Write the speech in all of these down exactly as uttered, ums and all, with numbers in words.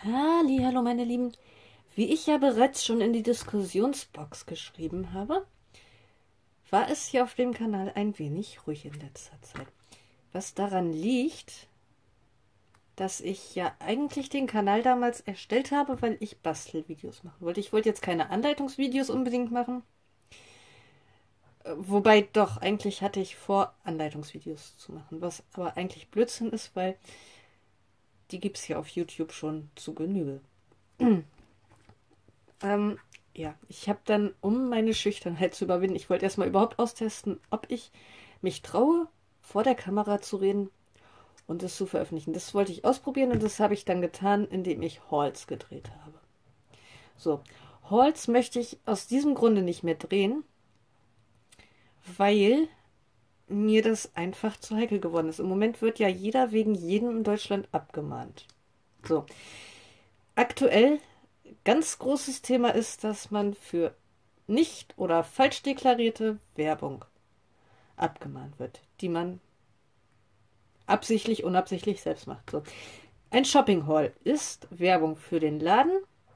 Hallo meine Lieben, wie ich ja bereits schon in die Diskussionsbox geschrieben habe, war es hier auf dem Kanal ein wenig ruhig in letzter Zeit. Was daran liegt, dass ich ja eigentlich den Kanal damals erstellt habe, weil ich Bastelvideos machen wollte. Ich wollte jetzt keine Anleitungsvideos unbedingt machen, wobei doch, eigentlich hatte ich vor, Anleitungsvideos zu machen, was aber eigentlich Blödsinn ist, weil die gibt es ja auf YouTube schon zu Genüge. Ähm, ja, ich habe dann, um meine Schüchternheit zu überwinden, ich wollte erstmal überhaupt austesten, ob ich mich traue, vor der Kamera zu reden und es zu veröffentlichen. Das wollte ich ausprobieren und das habe ich dann getan, indem ich Hauls gedreht habe. So, Hauls möchte ich aus diesem Grunde nicht mehr drehen, weil mir das einfach zu heikel geworden ist. Im Moment wird ja jeder wegen jedem in Deutschland abgemahnt. So, aktuell ganz großes Thema ist, dass man für nicht oder falsch deklarierte Werbung abgemahnt wird, die man absichtlich, unabsichtlich selbst macht. So. Ein Shopping Haul ist Werbung für den Laden,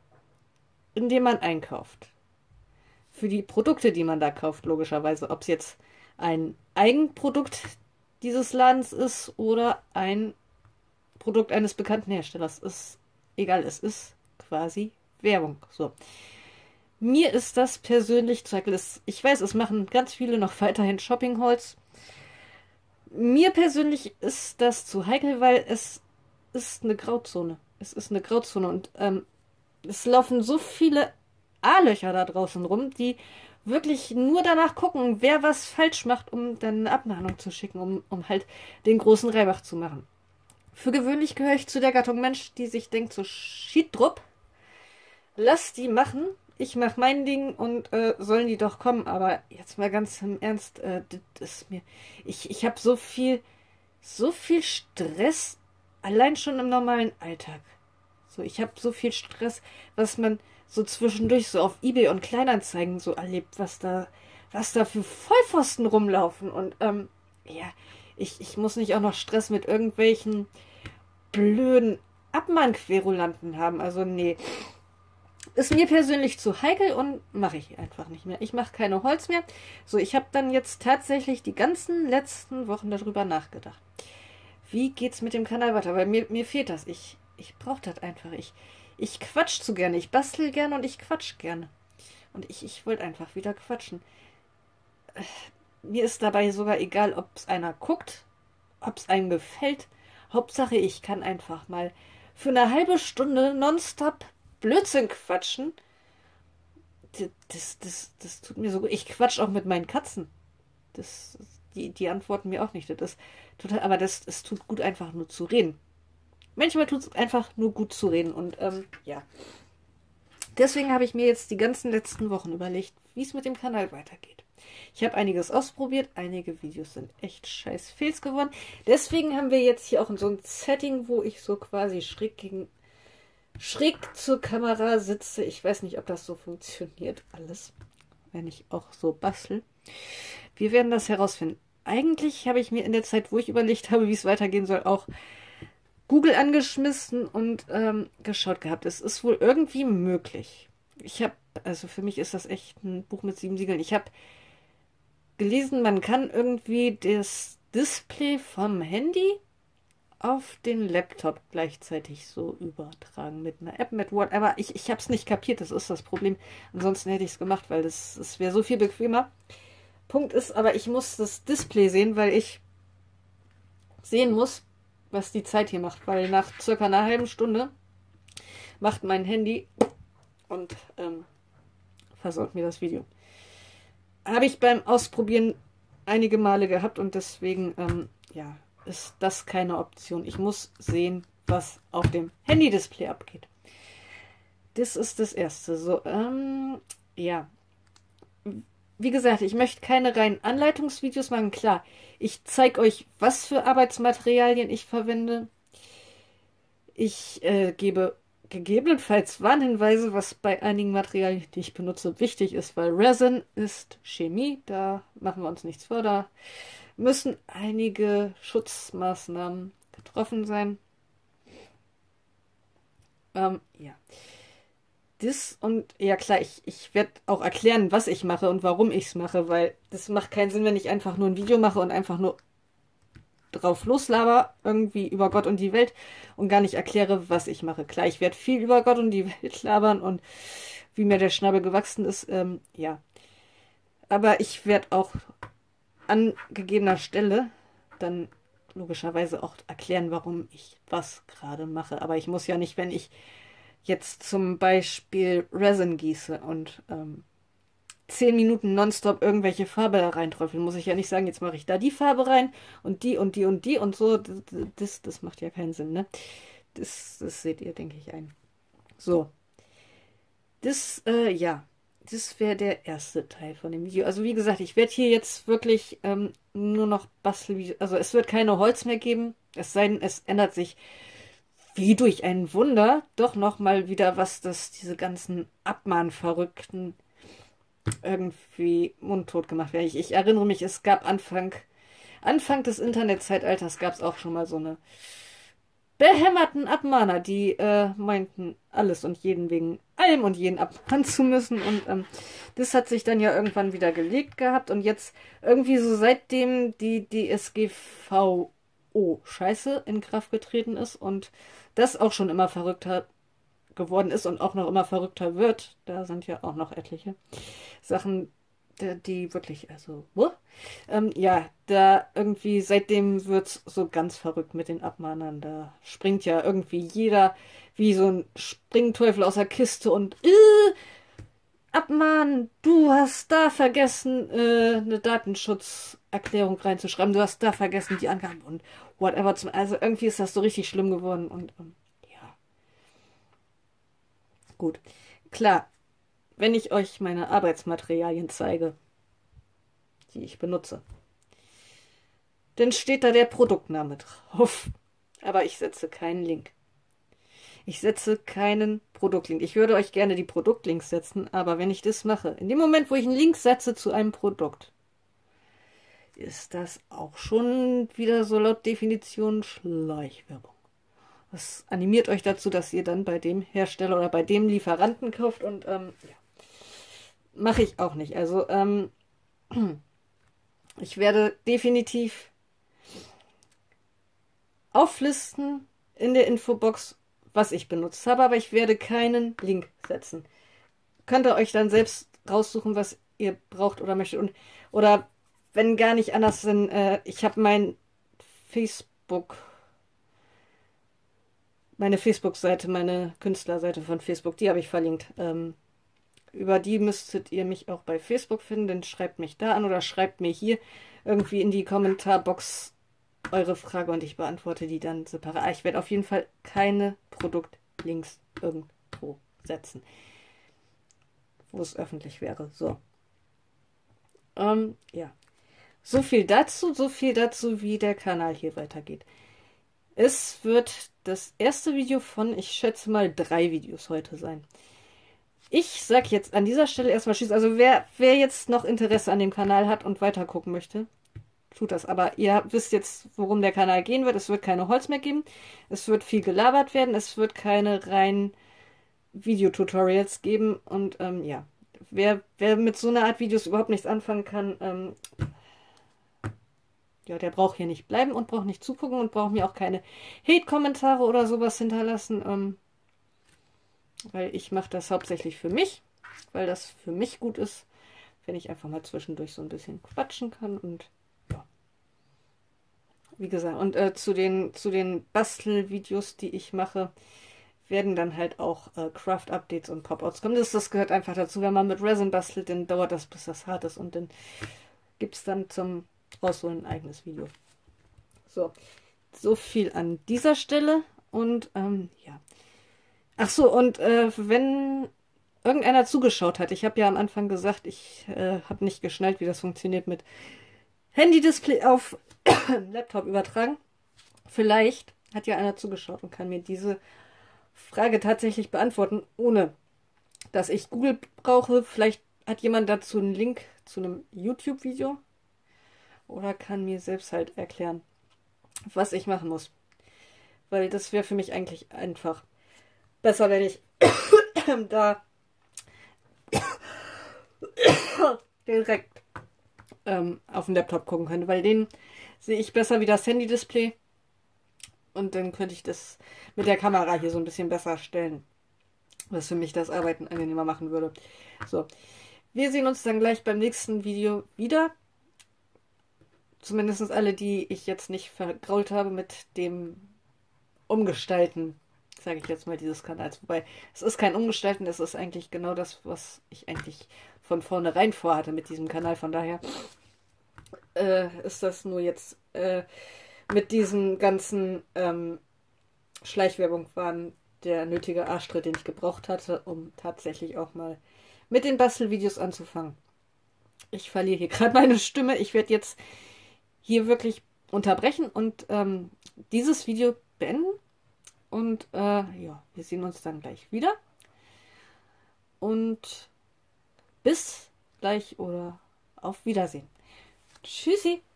in dem man einkauft. Für die Produkte, die man da kauft, logischerweise. Ob es jetzt ein Eigenprodukt dieses Ladens ist oder ein Produkt eines bekannten Herstellers. Ist egal, es ist quasi Werbung. So. Mir ist das persönlich zu heikel. Ich weiß, es machen ganz viele noch weiterhin Shopping Hauls. Mir persönlich ist das zu heikel, weil es ist eine Grauzone. Es ist eine Grauzone und ähm, es laufen so viele A-Löcher da draußen rum, die wirklich nur danach gucken, wer was falsch macht, um dann eine Abmahnung zu schicken, um, um halt den großen Reibach zu machen. Für gewöhnlich gehöre ich zu der Gattung Mensch, die sich denkt, so Schiedrup, lass die machen, ich mach mein Ding und äh, sollen die doch kommen. Aber jetzt mal ganz im Ernst, äh, das ist mir, ich, ich habe so viel, so viel Stress, allein schon im normalen Alltag. So, ich habe so viel Stress, was man so zwischendurch so auf eBay und Kleinanzeigen so erlebt, was da, was da für Vollpfosten rumlaufen. Und ähm, ja, ich, ich muss nicht auch noch Stress mit irgendwelchen blöden Abmahnquerulanten haben. Also nee, ist mir persönlich zu heikel und mache ich einfach nicht mehr. Ich mache keine Holz mehr. So, ich habe dann jetzt tatsächlich die ganzen letzten Wochen darüber nachgedacht. Wie geht's mit dem Kanal weiter? Weil mir, mir fehlt das. Ich, ich brauche das einfach. Ich, ich quatsch zu gerne. Ich bastel gerne und ich quatsch gerne. Und ich, ich wollte einfach wieder quatschen. Äh, mir ist dabei sogar egal, ob es einer guckt, ob es einem gefällt. Hauptsache, ich kann einfach mal für eine halbe Stunde nonstop Blödsinn quatschen. Das, das, das tut mir so gut. Ich quatsch auch mit meinen Katzen. Das, die, die antworten mir auch nicht. Das ist total, aber das, es tut gut, einfach nur zu reden. Manchmal tut es einfach nur gut zu reden. Und ähm, ja. Deswegen habe ich mir jetzt die ganzen letzten Wochen überlegt, wie es mit dem Kanal weitergeht. Ich habe einiges ausprobiert. Einige Videos sind echt scheiß Fails geworden. Deswegen haben wir jetzt hier auch so ein Setting, wo ich so quasi schräg gegen schräg zur Kamera sitze. Ich weiß nicht, ob das so funktioniert alles, wenn ich auch so bastel. Wir werden das herausfinden. Eigentlich habe ich mir in der Zeit, wo ich überlegt habe, wie es weitergehen soll, auch Google angeschmissen und ähm, geschaut gehabt. Es ist wohl irgendwie möglich. Ich habe, also für mich ist das echt ein Buch mit sieben Siegeln. Ich habe gelesen, man kann irgendwie das Display vom Handy auf den Laptop gleichzeitig so übertragen mit einer App, mit Word. Aber ich, ich habe es nicht kapiert, das ist das Problem. Ansonsten hätte ich es gemacht, weil das, das wäre so viel bequemer. Punkt ist aber, ich muss das Display sehen, weil ich sehen muss, was die Zeit hier macht. Weil nach circa einer halben Stunde macht mein Handy und ähm, versaut mir das Video. Habe ich beim Ausprobieren einige Male gehabt und deswegen, ähm, ja, ist das keine Option. Ich muss sehen, was auf dem Handy-Display abgeht. Das ist das Erste. So, ähm, ja. Wie gesagt, ich möchte keine reinen Anleitungsvideos machen. Klar, ich zeige euch, was für Arbeitsmaterialien ich verwende. Ich äh, gebe gegebenenfalls Warnhinweise, was bei einigen Materialien, die ich benutze, wichtig ist, weil Resin ist Chemie. Da machen wir uns nichts vor. Da müssen einige Schutzmaßnahmen getroffen sein. Ähm, ja. Das und ja klar, ich, ich werde auch erklären, was ich mache und warum ich es mache, weil das macht keinen Sinn, wenn ich einfach nur ein Video mache und einfach nur drauf loslaber, irgendwie über Gott und die Welt und gar nicht erkläre, was ich mache. Klar, ich werde viel über Gott und die Welt labern und wie mir der Schnabel gewachsen ist, ähm, ja. Aber ich werde auch an gegebener Stelle dann logischerweise auch erklären, warum ich was gerade mache. Aber ich muss ja nicht, wenn ich jetzt zum Beispiel Resin gieße und ähm, zehn Minuten nonstop irgendwelche Farbe da reinträufeln, muss ich ja nicht sagen, jetzt mache ich da die Farbe rein und die und die und die und so. Das, das, das macht ja keinen Sinn, ne? Das, das seht ihr, denke ich, ein. So, das, äh, ja, das wäre der erste Teil von dem Video. Also wie gesagt, ich werde hier jetzt wirklich ähm, nur noch Bastelvideos, also es wird keine Holz mehr geben, es sei denn, es ändert sich wie durch ein Wunder doch noch mal wieder was, dass diese ganzen Abmahnverrückten irgendwie mundtot gemacht werden. Ich, ich erinnere mich, es gab Anfang, Anfang des Internetzeitalters gab es auch schon mal so eine behämmerten Abmahner, die äh, meinten, alles und jeden wegen allem und jeden abmahnen zu müssen. Und ähm, das hat sich dann ja irgendwann wieder gelegt gehabt. Und jetzt irgendwie so seitdem die D S G V O-Scheiße in Kraft getreten ist und das auch schon immer verrückter geworden ist und auch noch immer verrückter wird, da sind ja auch noch etliche Sachen, die, die wirklich, also, wo? Ähm, ja, da irgendwie, seitdem wird's so ganz verrückt mit den Abmahnern. Da springt ja irgendwie jeder wie so ein Springteufel aus der Kiste und äh, abmahnen, du hast da vergessen, äh, eine Datenschutzerklärung reinzuschreiben, du hast da vergessen die Angaben und whatever. Zum, also irgendwie ist das so richtig schlimm geworden und ähm, ja, gut. Klar, wenn ich euch meine Arbeitsmaterialien zeige, die ich benutze, dann steht da der Produktname drauf. Aber ich setze keinen Link. Ich setze keinen Produktlink. Ich würde euch gerne die Produktlinks setzen, aber wenn ich das mache, in dem Moment, wo ich einen Link setze zu einem Produkt, ist das auch schon wieder so laut Definition Schleichwerbung. Das animiert euch dazu, dass ihr dann bei dem Hersteller oder bei dem Lieferanten kauft und ähm, ja. Mache ich auch nicht. Also ähm, ich werde definitiv auflisten in der Infobox, was ich benutzt habe, aber ich werde keinen Link setzen. Könnt ihr euch dann selbst raussuchen, was ihr braucht oder möchtet. Und, oder wenn gar nicht anders, dann äh, ich habe mein Facebook, meine Facebook-Seite, meine Künstlerseite von Facebook, die habe ich verlinkt. Ähm, über die müsstet ihr mich auch bei Facebook finden, dann schreibt mich da an oder schreibt mir hier irgendwie in die Kommentarbox eure Frage und ich beantworte die dann separat. Ich werde auf jeden Fall keine Produktlinks irgendwo setzen, wo es öffentlich wäre. So. Ähm, ja. So viel dazu, so viel dazu, wie der Kanal hier weitergeht. Es wird das erste Video von, ich schätze mal, drei Videos heute sein. Ich sag jetzt an dieser Stelle erstmal Tschüss. Also wer, wer jetzt noch Interesse an dem Kanal hat und weiter gucken möchte, tut das. Aber ihr wisst jetzt, worum der Kanal gehen wird. Es wird keine Holz mehr geben. Es wird viel gelabert werden. Es wird keine reinen Videotutorials geben. Und ähm, ja, wer, wer mit so einer Art Videos überhaupt nichts anfangen kann, ähm, ja, der braucht hier nicht bleiben und braucht nicht zugucken und braucht mir auch keine Hate-Kommentare oder sowas hinterlassen. Ähm, weil ich mache das hauptsächlich für mich, weil das für mich gut ist, wenn ich einfach mal zwischendurch so ein bisschen quatschen kann und ja. Wie gesagt, und äh, zu den, zu den Bastelvideos, die ich mache, werden dann halt auch äh, Craft-Updates und Pop-Outs kommen. Das, das gehört einfach dazu. Wenn man mit Resin bastelt, dann dauert das, bis das hart ist und dann gibt es dann zum Rausholen ein eigenes Video. So, so viel an dieser Stelle und ähm, ja. Ach so, und äh, wenn irgendeiner zugeschaut hat, ich habe ja am Anfang gesagt, ich äh, habe nicht geschnallt, wie das funktioniert mit Handy-Display auf Laptop übertragen. Vielleicht hat ja einer zugeschaut und kann mir diese Frage tatsächlich beantworten, ohne dass ich Google brauche. Vielleicht hat jemand dazu einen Link zu einem YouTube-Video oder kann mir selbst halt erklären, was ich machen muss. Weil das wäre für mich eigentlich einfach. besser, wenn ich da direkt ähm, auf dem Laptop gucken könnte, weil den sehe ich besser wie das Handy-Display und dann könnte ich das mit der Kamera hier so ein bisschen besser stellen, was für mich das Arbeiten angenehmer machen würde. So, wir sehen uns dann gleich beim nächsten Video wieder. Zumindest alle, die ich jetzt nicht vergrault habe mit dem Umgestalten, sage ich jetzt mal, dieses Kanals. Wobei, es ist kein Umgestalten, es ist eigentlich genau das, was ich eigentlich von vornherein vorhatte mit diesem Kanal. Von daher äh, ist das nur jetzt äh, mit diesen ganzen ähm, Schleichwerbung waren der nötige Arschtritt, den ich gebraucht hatte, um tatsächlich auch mal mit den Bastelvideos anzufangen. Ich verliere hier gerade meine Stimme. Ich werde jetzt hier wirklich unterbrechen und ähm, dieses Video beenden. Und äh, ja, wir sehen uns dann gleich wieder. Und bis gleich oder auf Wiedersehen. Tschüssi.